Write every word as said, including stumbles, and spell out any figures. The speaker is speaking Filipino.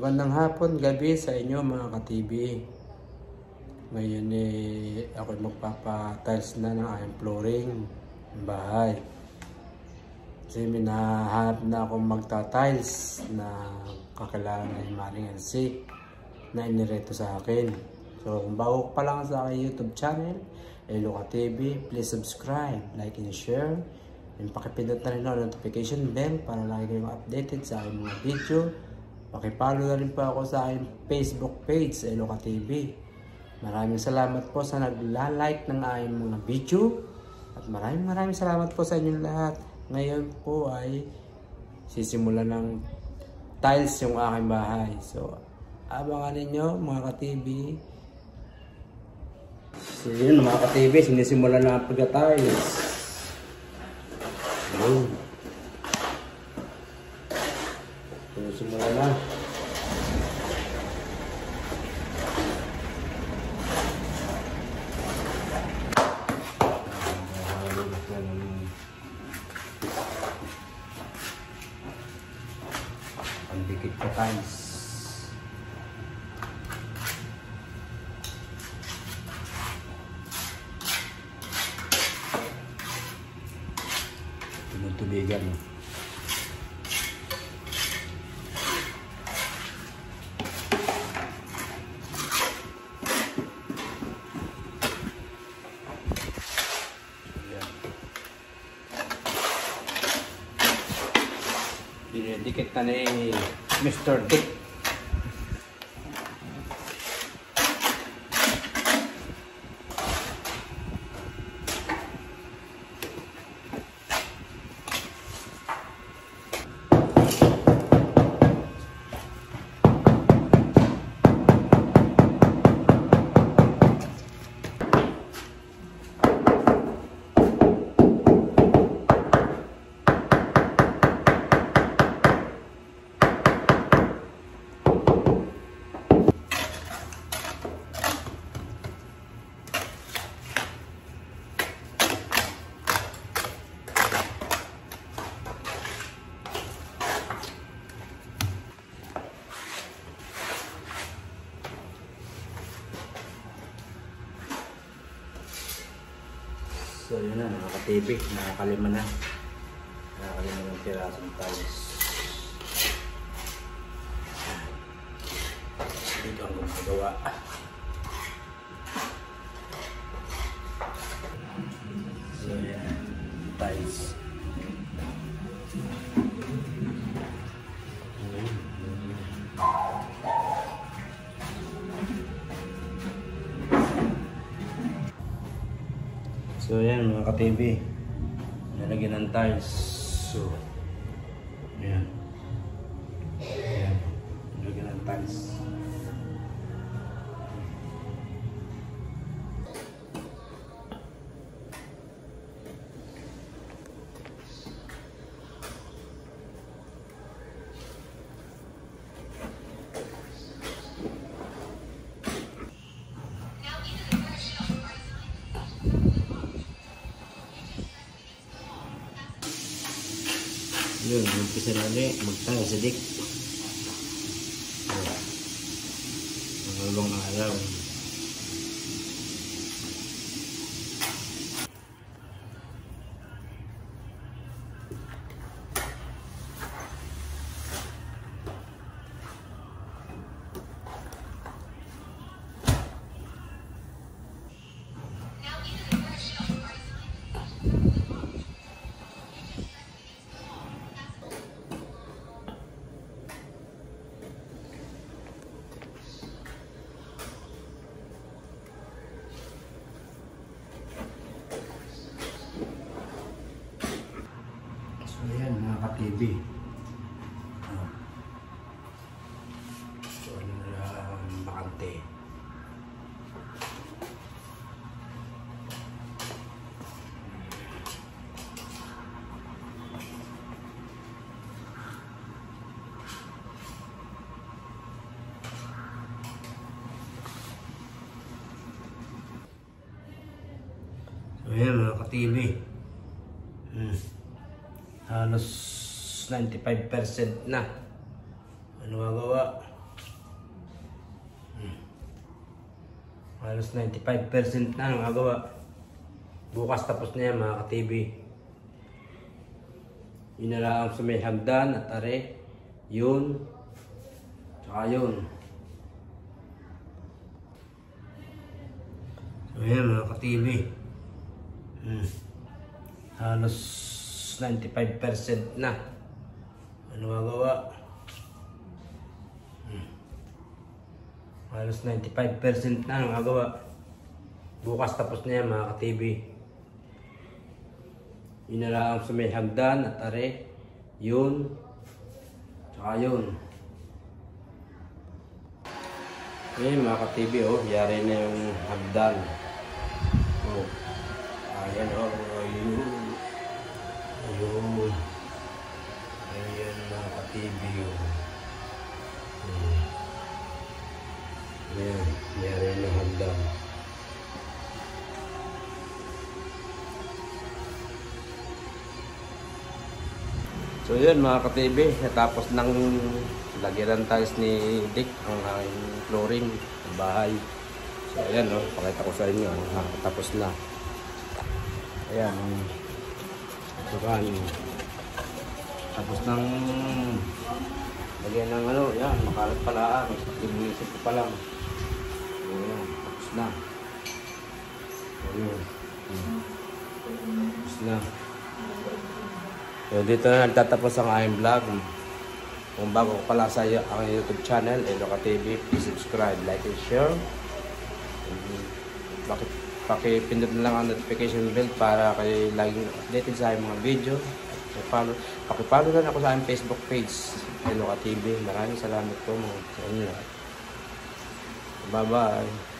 Magandang hapon, gabi sa inyo mga ka-T V. Ngayon eh, ako magpapa-tiles na ng aking flooring ng bahay. Kasi minahanap na akong magta-tiles na kakilala ni Maring L C na inireto sa akin. So kung bago pa lang sa aking YouTube channel, Eloka T V, please subscribe, like and share. And pakipindot na rin ang notification bell para lagi kayong updated sa aking mga video. Pakipollow na rin po ako sa aking Facebook page, Eloka T V. Maraming salamat po sa nagla-like ng aking mga video. At maraming maraming salamat po sa inyong lahat. Ngayon po ay sisimulan ng tiles yung aking bahay. So, abangan ninyo mga ka-T V. So yun mga ka-T V, sinisimulan na ang pagka-tiles. Ayun. Simula na. Pandikit ka tiles. Tinutubigan. Dinidikit na ni Mister Dick. So yun na, mga ka-T V, nakakalima na. Nakakalima ng pirasong tiles. Dito ang gumagawa. So yan, tiles. So yan mga ka-T V, nalagyan ng tiles. So yan, yan, nalagyan ng tiles. Yun, mag-pisa na ulit, mag-tiles sa dik. Magalong araw. Ayan mga ka-T V. So ano na lang bakante. So ayan mga ka-T V. Hmm. Halos ninety-five percent na. Ano magawa? Halos ninety-five percent na nagagawa. Bukas tapos na yan mga ka-T V. Yun na lang sa may hagdan at are. Yun. Tsaka yun. So yan mga ka-T V. Hmm. Halos ninety-five percent na. Ano magawa? Hmm. Halos ninety-five percent na nagagawa. Bukas tapos na yan mga ka-T V. Yun na lang sa may hagdan at are. Yun. Tsaka yun. Ayan mga ka-T V, oh. Yari na yung hagdan. Oh. Ayan, oh. Ayun. Ayun. Ayan mga ka-T V, oh. Hmm. Ayan. Yari na hagdan. So yun mga ka-T V, natapos ng lagyan ng tiles ni Dick ang aking flooring ng bahay. So ayan, oh, pakita ko sa inyo, nakatapos na. Ayan, so kan, tapos ng lagyan ng ano, yan, makalat pala, inisip ko pa lang. So ayan, tapos na. Ayan, tapos na. So, dito na nagtatapos ang aking vlog. Kung bago ko pala sa aking YouTube channel, Eloka T V, please subscribe, like, and share. Bakit pakipindot na lang ang notification bell para kayo laging updated sa aking mga video. Follow, pakipollow na ako sa aking Facebook page, Eloka T V. Maraming salamat po mga sa inyo. Bye-bye.